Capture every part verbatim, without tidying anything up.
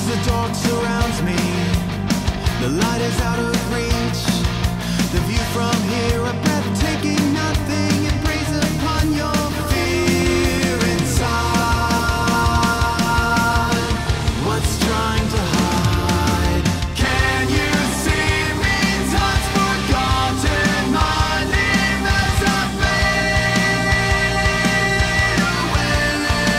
the dark surrounds me, the light is out of reach. The view from here, a breathtaking nothing, it preys upon your fear inside. What's trying to hide? Can you see me? Time's forgotten, my name as I fade away.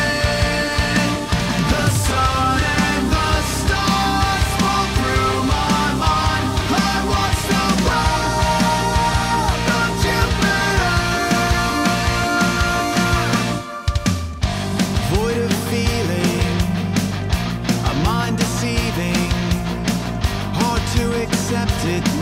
The sun and the stars fall through my mind. I watch the world of Jupiter. Void of feeling, a mind deceiving, hard to accept it